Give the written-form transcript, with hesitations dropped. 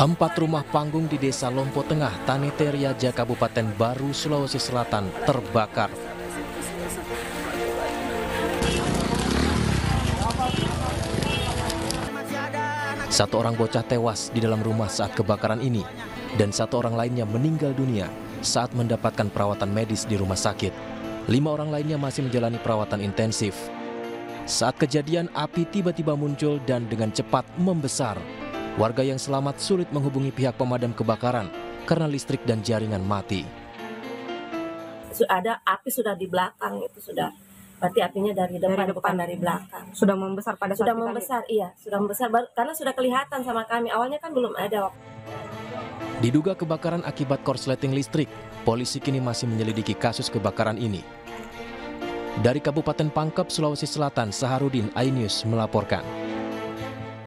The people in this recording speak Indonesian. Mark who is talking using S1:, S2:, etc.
S1: 4 rumah panggung di Desa Lompo Tengah, Tanete Riaja, Kabupaten Baru, Sulawesi Selatan terbakar. Satu orang bocah tewas di dalam rumah saat kebakaran ini, dan 1 orang lainnya meninggal dunia saat mendapatkan perawatan medis di rumah sakit. 5 orang lainnya masih menjalani perawatan intensif. Saat kejadian, api tiba-tiba muncul dan dengan cepat membesar. Warga yang selamat sulit menghubungi pihak pemadam kebakaran karena listrik dan jaringan mati.
S2: Ada api sudah di belakang, itu sudah berarti apinya dari depan dari belakang.
S3: Sudah membesar pada saat
S2: sudah membesar, iya, sudah membesar karena sudah kelihatan sama kami. Awalnya kan belum ada.
S1: Diduga kebakaran akibat korsleting listrik. Polisi kini masih menyelidiki kasus kebakaran ini. Dari Kabupaten Pangkep, Sulawesi Selatan, Saharudin, iNews melaporkan.